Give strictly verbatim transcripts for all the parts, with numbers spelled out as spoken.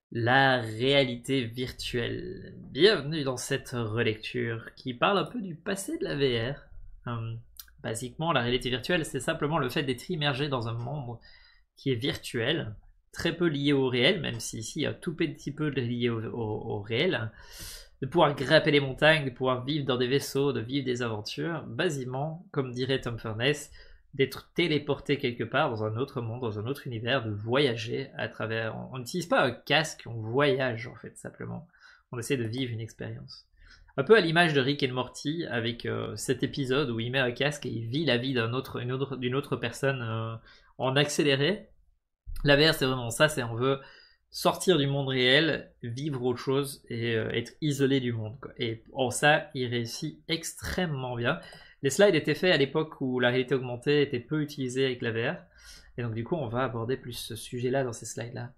La réalité virtuelle. Bienvenue dans cette relecture qui parle un peu du passé de la V R. Hum, basiquement, la réalité virtuelle, c'est simplement le fait d'être immergé dans un monde qui est virtuel, très peu lié au réel, même si ici il y a un tout petit peu de lié au, au- au réel, de pouvoir grimper les montagnes, de pouvoir vivre dans des vaisseaux, de vivre des aventures, basiquement, comme dirait Tom Furness, d'être téléporté quelque part dans un autre monde, dans un autre univers, de voyager à travers. On n'utilise pas un casque, on voyage en fait simplement. On essaie de vivre une expérience. Un peu à l'image de Rick et Morty avec euh, cet épisode où il met un casque et il vit la vie d'une autre, une autre, d'une autre personne euh, en accéléré. La V R c'est vraiment ça, c'est on veut sortir du monde réel, vivre autre chose et euh, être isolé du monde, quoi. Et en ça, il réussit extrêmement bien. Les slides étaient faits à l'époque où la réalité augmentée était peu utilisée avec la V R. Et donc du coup, on va aborder plus ce sujet-là dans ces slides-là.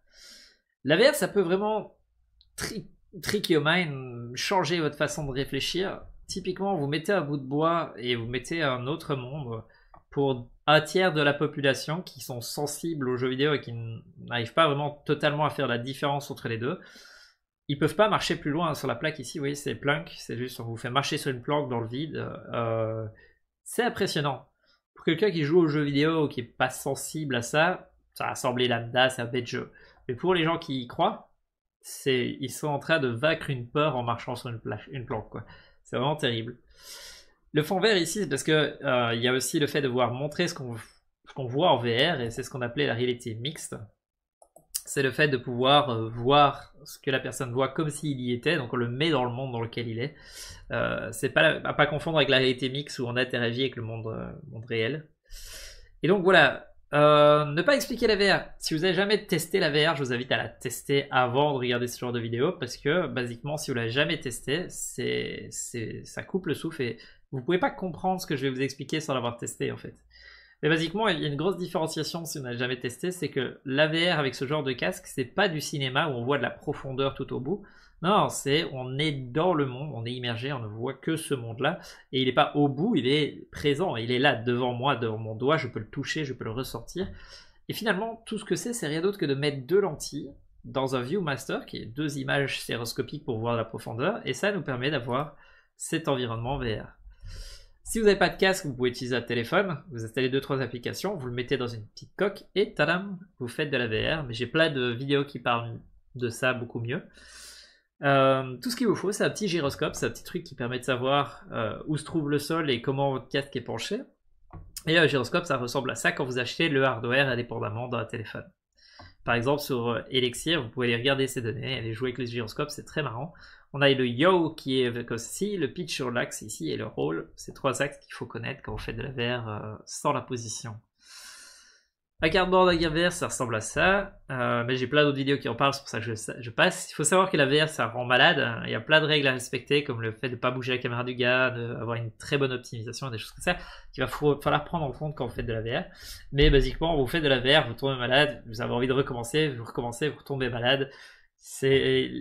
La V R, ça peut vraiment tri trick your mind, changer votre façon de réfléchir. Typiquement, vous mettez un bout de bois et vous mettez un autre monde pour un tiers de la population qui sont sensibles aux jeux vidéo et qui n'arrivent pas vraiment totalement à faire la différence entre les deux. Ils peuvent pas marcher plus loin sur la plaque ici, oui, c'est Plunk, c'est juste on vous fait marcher sur une planque dans le vide. Euh, c'est impressionnant. Pour quelqu'un qui joue aux jeux vidéo ou qui est pas sensible à ça, ça a semblé lambda, c'est un bête jeu. Mais pour les gens qui y croient, c'est ils sont en train de vaincre une peur en marchant sur une, une planque, quoi. C'est vraiment terrible. Le fond vert ici, c'est parce que euh, il y a aussi le fait de voir montrer ce qu'on ce qu'on voit en V R, et c'est ce qu'on appelait la réalité mixte. C'est le fait de pouvoir euh, voir ce que la personne voit comme s'il y était, donc on le met dans le monde dans lequel il est. Euh, c'est pas à pas confondre avec la réalité mixte où on interagit avec le monde, euh, monde réel. Et donc voilà, euh, ne pas expliquer la V R. Si vous n'avez jamais testé la V R, je vous invite à la tester avant de regarder ce genre de vidéo parce que basiquement, si vous l'avez jamais testé, c'est, c'est, ça coupe le souffle et vous pouvez pas comprendre ce que je vais vous expliquer sans l'avoir testé en fait. Mais basiquement, il y a une grosse différenciation si vous n'avez jamais testé, c'est que l'A V R avec ce genre de casque, c'est pas du cinéma où on voit de la profondeur tout au bout. Non, c'est on est dans le monde, on est immergé, on ne voit que ce monde-là, et il n'est pas au bout, il est présent, il est là devant moi, devant mon doigt, je peux le toucher, je peux le ressortir. Et finalement, tout ce que c'est, c'est rien d'autre que de mettre deux lentilles dans un Viewmaster, qui est deux images stéréoscopiques pour voir la profondeur, et ça nous permet d'avoir cet environnement V R. Si vous n'avez pas de casque, vous pouvez utiliser un téléphone, vous installez deux trois applications, vous le mettez dans une petite coque et tadam, vous faites de la V R. Mais j'ai plein de vidéos qui parlent de ça beaucoup mieux. Euh, tout ce qu'il vous faut, c'est un petit gyroscope, c'est un petit truc qui permet de savoir euh, où se trouve le sol et comment votre casque est penché. Et un gyroscope, ça ressemble à ça quand vous achetez le hardware indépendamment d'un téléphone. Par exemple, sur Elixir, vous pouvez aller regarder ces données, aller jouer avec les gyroscopes, c'est très marrant. On a le yaw qui est comme ceci, le pitch sur l'axe ici et le roll. C'est trois axes qu'il faut connaître quand vous faites de la V R euh, sans la position. Un cardboard à V R, ça ressemble à ça, euh, mais j'ai plein d'autres vidéos qui en parlent, c'est pour ça que je, je passe. Il faut savoir que la V R, ça rend malade. Il y a plein de règles à respecter, comme le fait de ne pas bouger la caméra du gars, d'avoir une très bonne optimisation, des choses comme ça, qu'il va falloir prendre en compte quand vous faites de la V R. Mais basiquement, vous faites de la V R, vous tombez malade, vous avez envie de recommencer, vous recommencez, vous retombez malade. C'est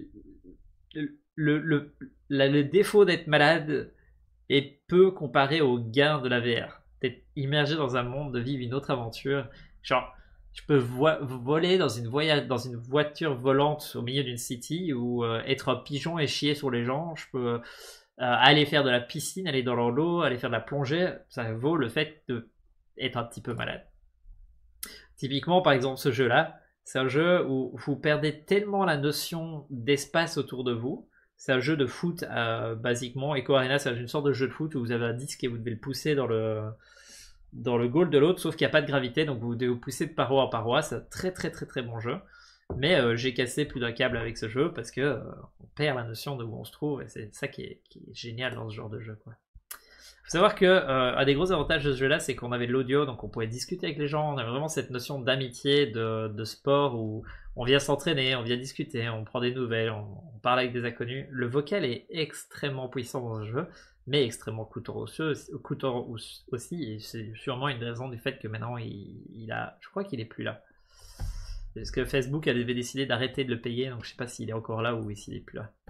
le, le, la, le défaut d'être malade est peu comparé au gain de la V R. D'être immergé dans un monde, de vivre une autre aventure. Genre, je peux vo voler dans une, voyage, dans une voiture volante au milieu d'une city ou euh, être un pigeon et chier sur les gens. Je peux euh, aller faire de la piscine, aller dans l'eau, aller faire de la plongée. Ça vaut le fait d'être un petit peu malade. Typiquement, par exemple, ce jeu-là, c'est un jeu où vous perdez tellement la notion d'espace autour de vous. C'est un jeu de foot, euh, basiquement. Echo Arena, c'est une sorte de jeu de foot où vous avez un disque et vous devez le pousser dans le, dans le goal de l'autre, sauf qu'il n'y a pas de gravité, donc vous devez vous pousser de paroi en paroi. C'est un très très très très bon jeu. Mais euh, j'ai cassé plus d'un câble avec ce jeu parce que euh, on perd la notion de où on se trouve et c'est ça qui est, qui est génial dans ce genre de jeu, quoi. Faut savoir que euh, un des gros avantages de ce jeu-là, c'est qu'on avait de l'audio, donc on pouvait discuter avec les gens. On avait vraiment cette notion d'amitié, de, de sport où on vient s'entraîner, on vient discuter, on prend des nouvelles, on, on parle avec des inconnus. Le vocal est extrêmement puissant dans ce jeu, mais extrêmement coûteux aussi. Et c'est sûrement une raison du fait que maintenant il, il a, je crois qu'il est plus là, parce que Facebook avait décidé d'arrêter de le payer, donc je sais pas s'il est encore là ou s'il est plus là.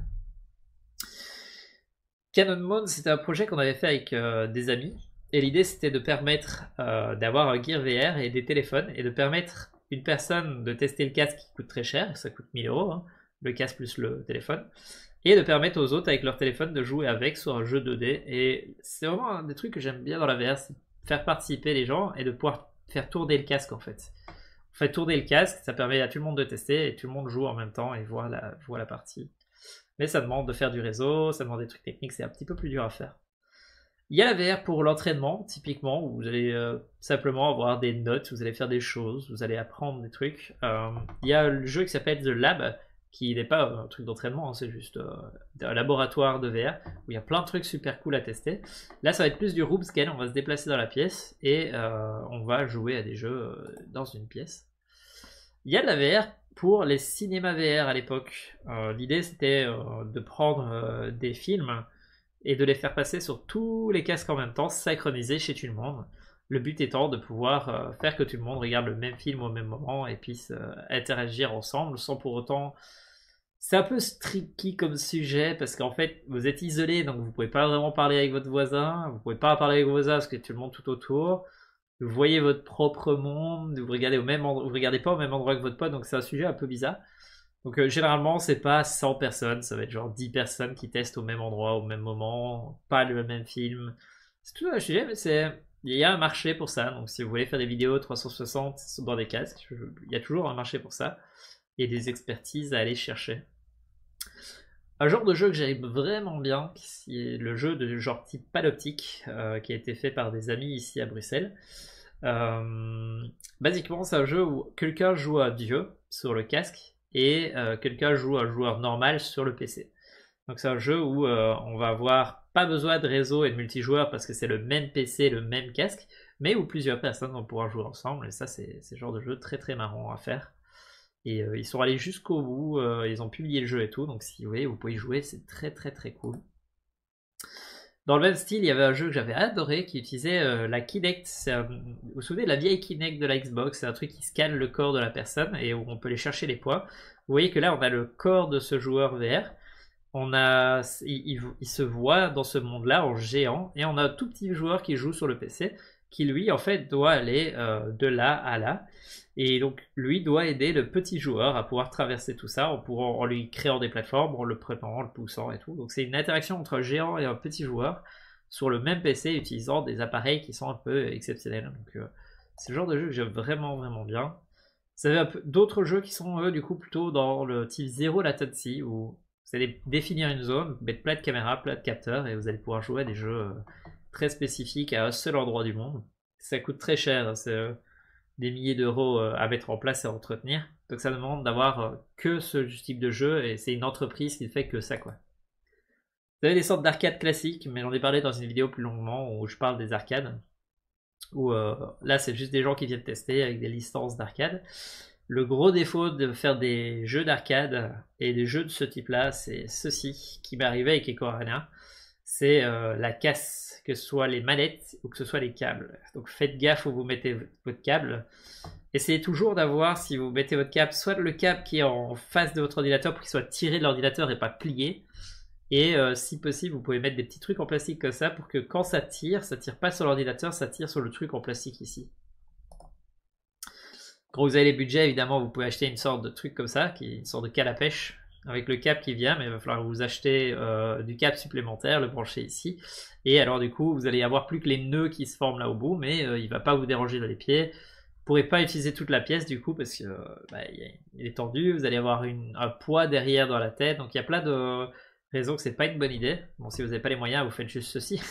Cannon Mode, c'était un projet qu'on avait fait avec euh, des amis. Et l'idée, c'était de permettre euh, d'avoir un Gear V R et des téléphones et de permettre une personne de tester le casque qui coûte très cher, ça coûte mille euros, hein, le casque plus le téléphone, et de permettre aux autres avec leur téléphone de jouer avec sur un jeu deux D. Et c'est vraiment un des trucs que j'aime bien dans la V R, c'est faire participer les gens et de pouvoir faire tourner le casque en fait. On fait tourner le casque, ça permet à tout le monde de tester et tout le monde joue en même temps et voit la, voit la partie. Mais ça demande de faire du réseau, ça demande des trucs techniques, c'est un petit peu plus dur à faire. Il y a la V R pour l'entraînement, typiquement, où vous allez euh, simplement avoir des notes, vous allez faire des choses, vous allez apprendre des trucs. Euh, il y a le jeu qui s'appelle The Lab, qui n'est pas un truc d'entraînement, hein, c'est juste euh, un laboratoire de V R, où il y a plein de trucs super cool à tester. Là, ça va être plus du room scale, on va se déplacer dans la pièce, et euh, on va jouer à des jeux euh, dans une pièce. Il y a de la V R pour les cinémas V R à l'époque. Euh, L'idée, c'était euh, de prendre euh, des films et de les faire passer sur tous les casques en même temps, synchronisés chez tout le monde. Le but étant de pouvoir euh, faire que tout le monde regarde le même film au même moment et puisse euh, interagir ensemble sans pour autant... C'est un peu tricky comme sujet parce qu'en fait vous êtes isolé, donc vous pouvez pas vraiment parler avec votre voisin, vous pouvez pas parler avec vos voisins parce que tout le monde tout autour. Vous voyez votre propre monde, vous regardez au même endroit, vous regardez pas au même endroit que votre pote, donc c'est un sujet un peu bizarre. Donc euh, généralement c'est pas cent personnes, ça va être genre dix personnes qui testent au même endroit, au même moment, pas le même film. C'est tout un sujet, mais c'est... il y a un marché pour ça, donc si vous voulez faire des vidéos trois cent soixante dans des casques, il y a toujours un marché pour ça, et des expertises à aller chercher. Un genre de jeu que j'aime vraiment bien, c'est le jeu de genre type Panoptique, euh, qui a été fait par des amis ici à Bruxelles. Euh, basiquement c'est un jeu où quelqu'un joue à Dieu sur le casque, et euh, quelqu'un joue à un joueur normal sur le P C. Donc c'est un jeu où euh, on va avoir pas besoin de réseau et de multijoueur parce que c'est le même P C, le même casque, mais où plusieurs personnes vont pouvoir jouer ensemble, et ça c'est le genre de jeu très très marrant à faire. Et euh, ils sont allés jusqu'au bout, euh, ils ont publié le jeu et tout, donc si vous voulez, vous pouvez y jouer, c'est très très très cool. Dans le même style, il y avait un jeu que j'avais adoré qui utilisait euh, la Kinect. Un... Vous vous souvenez de la vieille Kinect de la Xbox? C'est un truc qui scanne le corps de la personne et où on peut aller chercher les poids. Vous voyez que là, on a le corps de ce joueur V R. On a... il, il, il se voit dans ce monde-là en géant, et on a un tout petit joueur qui joue sur le P C qui lui en fait doit aller euh, de là à là, et donc lui doit aider le petit joueur à pouvoir traverser tout ça en, pourrant, en lui créant des plateformes, en le prenant, en le poussant et tout. Donc c'est une interaction entre un géant et un petit joueur sur le même P C utilisant des appareils qui sont un peu exceptionnels. Donc euh, c'est le genre de jeu que j'aime vraiment vraiment bien. Vous avez d'autres jeux qui sont eux du coup plutôt dans le type zéro latency, où vous allez définir une zone, mettre plein de caméras, plein de capteurs, et vous allez pouvoir jouer à des jeux euh, très spécifiques à un seul endroit du monde. Ça coûte très cher, c'est euh, des milliers d'euros euh, à mettre en place et à entretenir. Donc ça demande d'avoir euh, que ce type de jeu, et c'est une entreprise qui ne fait que ça, quoi. Vous avez des sortes d'arcades classiques, mais j'en ai parlé dans une vidéo plus longuement où je parle des arcades. Où euh, là c'est juste des gens qui viennent tester avec des licences d'arcade. Le gros défaut de faire des jeux d'arcade et des jeux de ce type là, c'est ceci qui m'est arrivé avec EcoArena, c'est euh, la casse, que ce soit les manettes ou que ce soit les câbles. Donc faites gaffe où vous mettez votre câble. Essayez toujours d'avoir, si vous mettez votre câble, soit le câble qui est en face de votre ordinateur pour qu'il soit tiré de l'ordinateur et pas plié. Et euh, si possible, vous pouvez mettre des petits trucs en plastique comme ça pour que quand ça tire, ça tire pas sur l'ordinateur, ça tire sur le truc en plastique ici. Quand vous avez les budgets, évidemment, vous pouvez acheter une sorte de truc comme ça, qui est une sorte de canne à pêche, avec le câble qui vient, mais il va falloir vous acheter euh, du câble supplémentaire, le brancher ici. Et alors du coup, vous allez avoir plus que les nœuds qui se forment là au bout, mais euh, il ne va pas vous déranger dans les pieds. Vous ne pourrez pas utiliser toute la pièce du coup, parce que euh, bah, il est tendu, vous allez avoir une, un poids derrière dans la tête, donc il y a plein de raisons que c'est pas une bonne idée. Bon, si vous n'avez pas les moyens, vous faites juste ceci.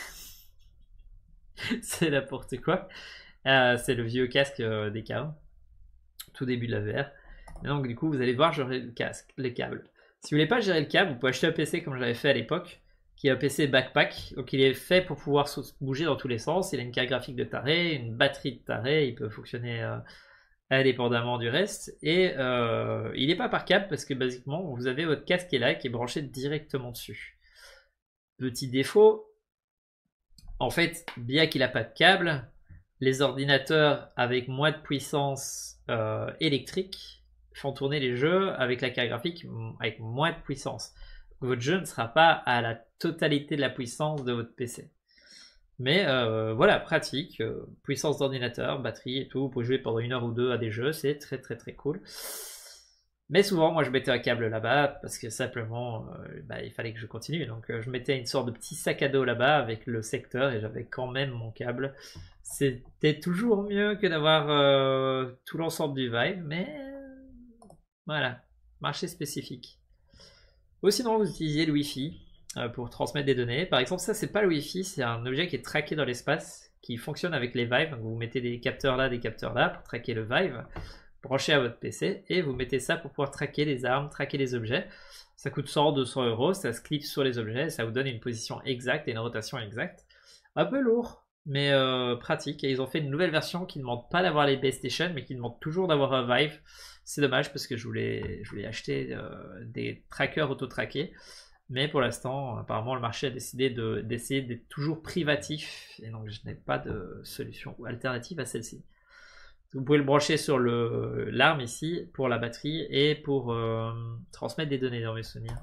C'est n'importe quoi. Euh, c'est le vieux casque euh, des câbles. Tout début de la V R. Et donc du coup vous allez voir gérer le casque, les câbles. Si vous voulez pas gérer le câble, vous pouvez acheter un P C comme j'avais fait à l'époque, qui est un P C backpack. Donc il est fait pour pouvoir bouger dans tous les sens. Il a une carte graphique de taré, une batterie de taré, il peut fonctionner euh, indépendamment du reste. Et euh, il n'est pas par câble parce que basiquement vous avez votre casque qui est là, qui est branché directement dessus. Petit défaut, en fait, bien qu'il n'a pas de câble, les ordinateurs avec moins de puissance euh, électrique font tourner les jeux avec la carte graphique avec moins de puissance. Donc, votre jeu ne sera pas à la totalité de la puissance de votre P C. Mais euh, voilà, pratique, euh, puissance d'ordinateur, batterie et tout, vous pouvez jouer pendant une heure ou deux à des jeux, c'est très très très cool. Mais souvent, moi, je mettais un câble là-bas parce que simplement, euh, bah, il fallait que je continue. Donc, euh, je mettais une sorte de petit sac à dos là-bas avec le secteur et j'avais quand même mon câble. C'était toujours mieux que d'avoir euh, tout l'ensemble du Vive, mais euh, voilà, marché spécifique. Ou sinon, vous utilisez le Wi-Fi euh, pour transmettre des données. Par exemple, ça, c'est pas le Wi-Fi, c'est un objet qui est traqué dans l'espace, qui fonctionne avec les Vive. Donc, vous mettez des capteurs là, des capteurs là pour traquer le Vive. Branchez à votre P C et vous mettez ça pour pouvoir traquer les armes, traquer les objets. Ça coûte cent à deux cents euros, ça se clip sur les objets, ça vous donne une position exacte et une rotation exacte. Un peu lourd, mais euh, pratique. Et ils ont fait une nouvelle version qui ne demande pas d'avoir les base stations, mais qui demande toujours d'avoir un Vive. C'est dommage parce que je voulais, je voulais acheter euh, des trackers auto-traqués. Mais pour l'instant, apparemment, le marché a décidé d'essayer de, d'être toujours privatif. Et donc, je n'ai pas de solution alternative à celle-ci. Vous pouvez le brancher sur l'arme ici pour la batterie et pour euh, transmettre des données dans mes souvenirs.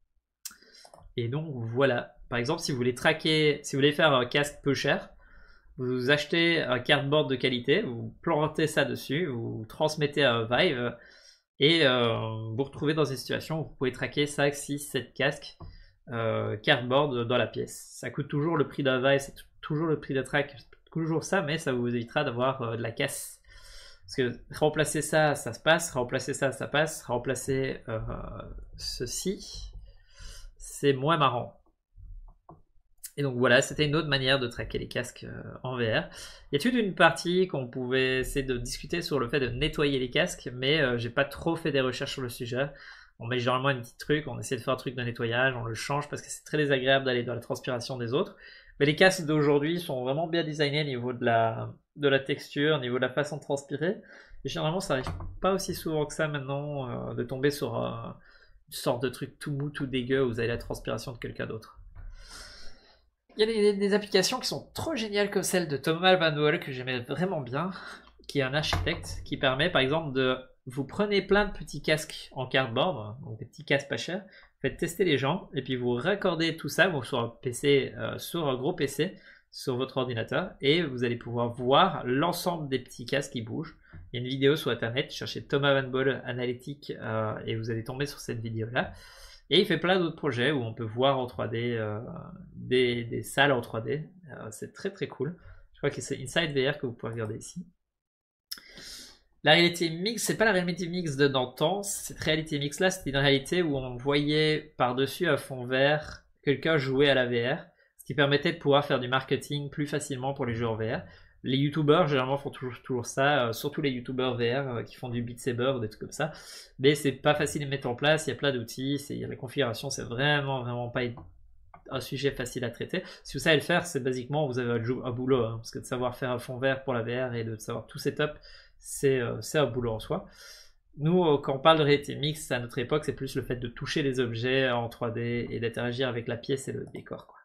Et donc voilà. Par exemple, si vous voulez traquer, si vous voulez faire un casque peu cher, vous achetez un cardboard de qualité, vous plantez ça dessus, vous transmettez à un Vive et euh, vous vous retrouvez dans une situation où vous pouvez traquer cinq, six, sept casques euh, cardboard dans la pièce. Ça coûte toujours le prix d'un Vive, c'est toujours le prix de track, toujours ça, mais ça vous évitera d'avoir euh, de la casse. Parce que remplacer ça, ça se passe, remplacer ça, ça passe, remplacer euh, ceci, c'est moins marrant. Et donc voilà, c'était une autre manière de traquer les casques euh, en V R. Il y a toute une partie qu'on pouvait essayer de discuter sur le fait de nettoyer les casques, mais euh, j'ai pas trop fait des recherches sur le sujet. On met généralement un petit truc, on essaie de faire un truc de nettoyage, on le change parce que c'est très désagréable d'aller dans la transpiration des autres. Mais les casques d'aujourd'hui sont vraiment bien designés au niveau de la, de la texture, au niveau de la façon de transpirer. Et généralement, ça n'arrive pas aussi souvent que ça maintenant euh, de tomber sur euh, une sorte de truc tout mou, tout dégueu où vous avez la transpiration de quelqu'un d'autre. Il y a des, des applications qui sont trop géniales comme celle de Thomas Van Wall que j'aimais vraiment bien, qui est un architecte, qui permet par exemple de... Vous prenez plein de petits casques en cardboard, donc des petits casques pas chers, faites tester les gens, et puis vous raccordez tout ça sur un P C, euh, sur un gros P C, sur votre ordinateur, et vous allez pouvoir voir l'ensemble des petits casques qui bougent. Il y a une vidéo sur internet, cherchez Thomas Van Wall Analytics, euh, et vous allez tomber sur cette vidéo-là. Et il fait plein d'autres projets où on peut voir en trois D euh, des, des salles en trois D. Euh, c'est très très cool. Je crois que c'est Inside V R que vous pouvez regarder ici. La réalité mixte, c'est pas la réalité mixte de d'antan, cette réalité mixte là, c'était une réalité où on voyait par-dessus un fond vert quelqu'un jouer à la V R, ce qui permettait de pouvoir faire du marketing plus facilement pour les jeux en V R. Les youtubeurs généralement font toujours, toujours ça, euh, surtout les youtubeurs V R euh, qui font du Beat Saber ou des trucs comme ça, mais c'est pas facile de mettre en place, il y a plein d'outils, la configuration c'est vraiment vraiment pas un sujet facile à traiter. Si vous savez le faire, c'est basiquement vous avez un, un boulot, hein, parce que de savoir faire un fond vert pour la V R et de savoir tout setup, c'est euh, un boulot en soi. Nous, euh, quand on parle de réalité mixte, à notre époque, c'est plus le fait de toucher les objets en trois D et d'interagir avec la pièce et le décor, quoi.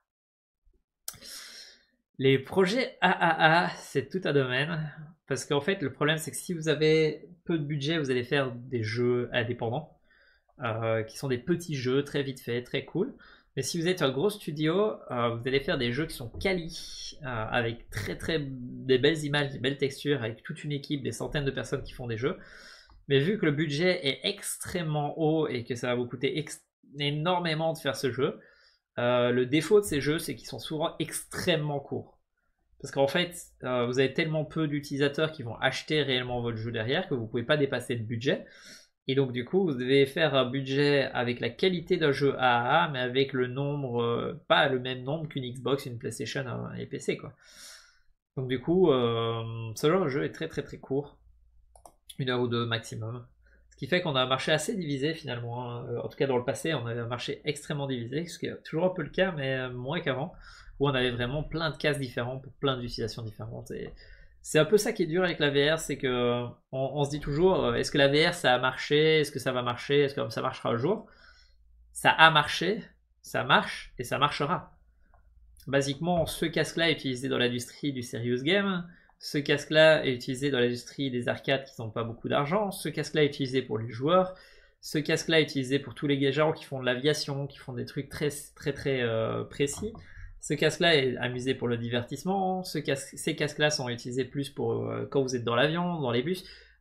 Les projets A A A, c'est tout un domaine, parce qu'en fait, le problème, c'est que si vous avez peu de budget, vous allez faire des jeux indépendants, euh, qui sont des petits jeux très vite faits, très cool. Mais si vous êtes un gros studio, euh, vous allez faire des jeux qui sont quali, euh, avec très très des belles images, des belles textures, avec toute une équipe, des centaines de personnes qui font des jeux. Mais vu que le budget est extrêmement haut et que ça va vous coûter énormément de faire ce jeu, euh, le défaut de ces jeux, c'est qu'ils sont souvent extrêmement courts. Parce qu'en fait, euh, vous avez tellement peu d'utilisateurs qui vont acheter réellement votre jeu derrière que vous ne pouvez pas dépasser le budget. Et donc du coup, vous devez faire un budget avec la qualité d'un jeu A A A, mais avec le nombre, euh, pas le même nombre qu'une Xbox, une PlayStation et P C, quoi. Donc du coup, euh, ce genre de jeu est très très très court, une heure ou deux maximum. Ce qui fait qu'on a un marché assez divisé finalement, hein. En tout cas dans le passé, on avait un marché extrêmement divisé, ce qui est toujours un peu le cas, mais moins qu'avant, où on avait vraiment plein de cases différents pour plein d'utilisations différentes. Et c'est un peu ça qui est dur avec la V R, c'est que on, on se dit toujours, est-ce que la V R ça a marché, est-ce que ça va marcher, est-ce que ça marchera un jour? Ça a marché, ça marche et ça marchera. Basiquement, ce casque-là est utilisé dans l'industrie du serious game, ce casque-là est utilisé dans l'industrie des arcades qui n'ont pas beaucoup d'argent, ce casque-là est utilisé pour les joueurs, ce casque-là est utilisé pour tous les gens qui font de l'aviation, qui font des trucs très très très euh, précis. Ce casque-là est amusé pour le divertissement. Ce casque, ces casques-là sont utilisés plus pour euh, quand vous êtes dans l'avion, dans les bus.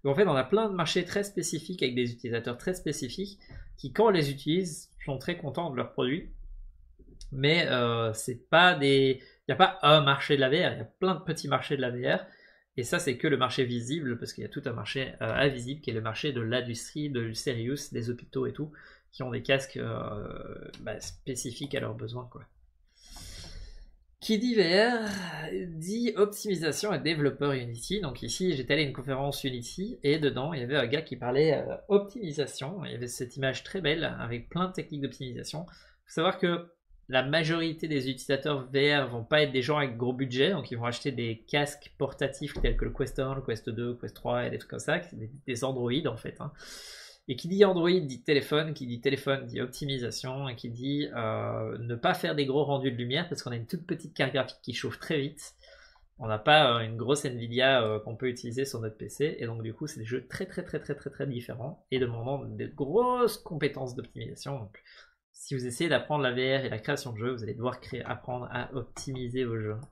Donc en fait, on a plein de marchés très spécifiques avec des utilisateurs très spécifiques qui, quand on les utilise, sont très contents de leurs produits. Mais euh, c'est pas des, il n'y a pas un marché de la V R, il y a plein de petits marchés de la V R. Et ça, c'est que le marché visible, parce qu'il y a tout un marché euh, invisible qui est le marché de l'industrie, de Serious, des hôpitaux et tout, qui ont des casques euh, bah, spécifiques à leurs besoins, quoi. Qui dit V R dit optimisation et développeur Unity. Donc ici, j'étais allé à une conférence Unity et dedans, il y avait un gars qui parlait euh, optimisation. Il y avait cette image très belle avec plein de techniques d'optimisation. Il faut savoir que la majorité des utilisateurs V R vont pas être des gens avec gros budget, donc ils vont acheter des casques portatifs tels que le Quest un, le Quest deux, le Quest trois et des trucs comme ça, des, des Android en fait. Hein. Et qui dit Android dit téléphone, qui dit téléphone dit optimisation, et qui dit euh, ne pas faire des gros rendus de lumière parce qu'on a une toute petite carte graphique qui chauffe très vite. On n'a pas euh, une grosse Nvidia euh, qu'on peut utiliser sur notre P C, et donc du coup c'est des jeux très très très très très très différents et demandant de grosses compétences d'optimisation. Donc si vous essayez d'apprendre la V R et la création de jeux, vous allez devoir créer, apprendre à optimiser vos jeux.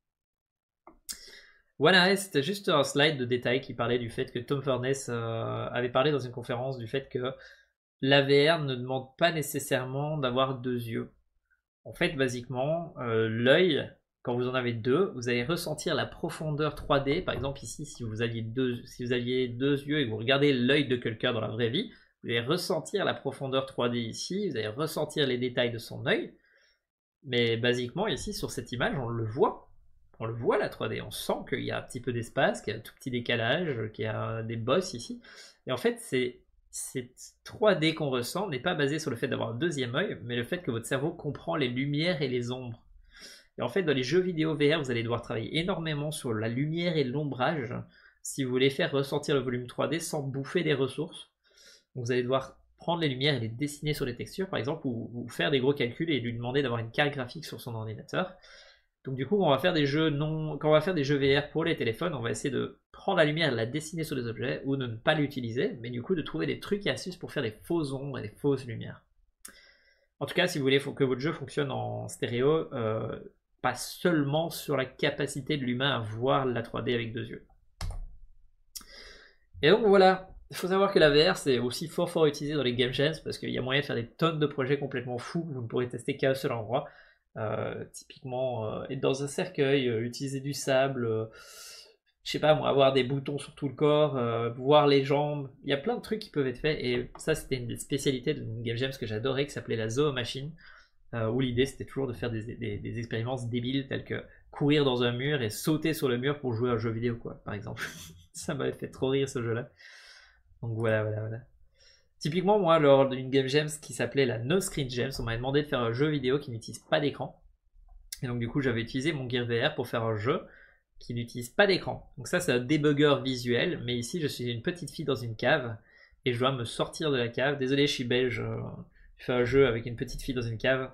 Voilà, c'était juste un slide de détail qui parlait du fait que Tom Furness euh, avait parlé dans une conférence du fait que la V R ne demande pas nécessairement d'avoir deux yeux. En fait, basiquement, euh, l'œil, quand vous en avez deux, vous allez ressentir la profondeur trois D. Par exemple, ici, si vous aviez deux, si vous aviez deux yeux et que vous regardez l'œil de quelqu'un dans la vraie vie, vous allez ressentir la profondeur trois D ici, vous allez ressentir les détails de son œil. Mais basiquement, ici, sur cette image, on le voit. On le voit la trois D, on sent qu'il y a un petit peu d'espace, qu'il y a un tout petit décalage, qu'il y a des bosses ici. Et en fait, c'est, cette trois D qu'on ressent n'est pas basée sur le fait d'avoir un deuxième œil, mais le fait que votre cerveau comprend les lumières et les ombres. Et en fait, dans les jeux vidéo V R, vous allez devoir travailler énormément sur la lumière et l'ombrage si vous voulez faire ressentir le volume trois D sans bouffer des ressources. Donc vous allez devoir prendre les lumières et les dessiner sur les textures, par exemple, ou, ou faire des gros calculs et lui demander d'avoir une carte graphique sur son ordinateur. Donc du coup, quand on va faire des jeux non, quand on va faire des jeux V R pour les téléphones, on va essayer de prendre la lumière et de la dessiner sur les objets, ou de ne pas l'utiliser, mais du coup de trouver des trucs et astuces pour faire des fausses ombres et des fausses lumières. En tout cas, si vous voulez que votre jeu fonctionne en stéréo, euh, pas seulement sur la capacité de l'humain à voir la trois D avec deux yeux. Et donc voilà, il faut savoir que la V R c'est aussi fort fort utilisé dans les game jams parce qu'il y a moyen de faire des tonnes de projets complètement fous que vous ne pourrez tester qu'à un seul endroit. Euh, typiquement euh, être dans un cercueil, euh, utiliser du sable, euh, je sais pas moi, avoir des boutons sur tout le corps, euh, voir les jambes, il y a plein de trucs qui peuvent être faits et ça c'était une des spécialités d'une game jam que j'adorais qui s'appelait la Zoo Machine euh, où l'idée c'était toujours de faire des, des, des expériences débiles telles que courir dans un mur et sauter sur le mur pour jouer à un jeu vidéo quoi par exemple. Ça m'avait fait trop rire ce jeu là, donc voilà voilà voilà. Typiquement, moi, lors d'une game jam qui s'appelait la No Screen Jams, on m'avait demandé de faire un jeu vidéo qui n'utilise pas d'écran. Et donc, du coup, j'avais utilisé mon Gear V R pour faire un jeu qui n'utilise pas d'écran. Donc ça, c'est un débugger visuel. Mais ici, je suis une petite fille dans une cave et je dois me sortir de la cave. Désolé, je suis belge. Je fais un jeu avec une petite fille dans une cave.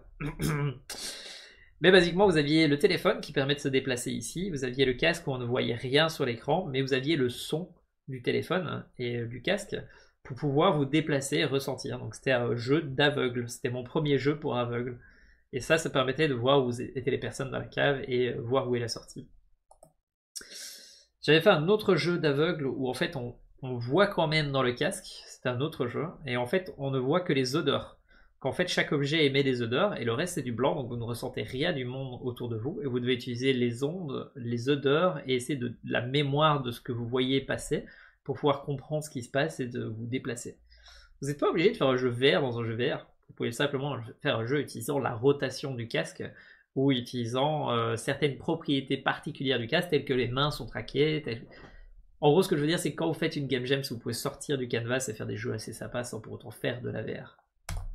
Mais basiquement, vous aviez le téléphone qui permet de se déplacer ici. Vous aviez le casque où on ne voyait rien sur l'écran, mais vous aviez le son du téléphone et du casque pour pouvoir vous déplacer et ressentir. Donc c'était un jeu d'aveugle, c'était mon premier jeu pour aveugle. Et ça, ça permettait de voir où étaient les personnes dans la cave et voir où est la sortie. J'avais fait un autre jeu d'aveugle où en fait on, on voit quand même dans le casque, c'est un autre jeu, et en fait on ne voit que les odeurs. Qu'en fait chaque objet émet des odeurs et le reste c'est du blanc, donc vous ne ressentez rien du monde autour de vous et vous devez utiliser les ondes, les odeurs et essayer de, de la mémoire de ce que vous voyez passer pour pouvoir comprendre ce qui se passe et de vous déplacer. Vous n'êtes pas obligé de faire un jeu V R dans un jeu V R. Vous pouvez simplement faire un jeu utilisant la rotation du casque ou utilisant euh, certaines propriétés particulières du casque, telles que les mains sont traquées. Telles... En gros, ce que je veux dire, c'est que quand vous faites une game jam, vous pouvez sortir du canvas et faire des jeux assez sympas sans pour autant faire de la V R.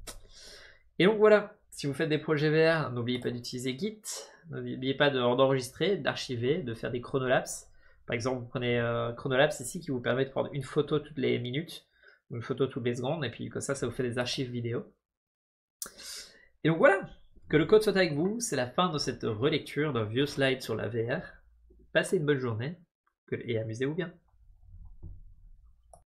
Et donc voilà, si vous faites des projets V R, n'oubliez pas d'utiliser Git, n'oubliez pas d'enregistrer, d'archiver, de faire des chronolapses. Par exemple, vous prenez euh, Chronolapse ici qui vous permet de prendre une photo toutes les minutes, une photo toutes les secondes, et puis comme ça, ça vous fait des archives vidéo. Et donc voilà, que le code soit avec vous, c'est la fin de cette relecture d'un vieux slide sur la V R. Passez une bonne journée et amusez-vous bien.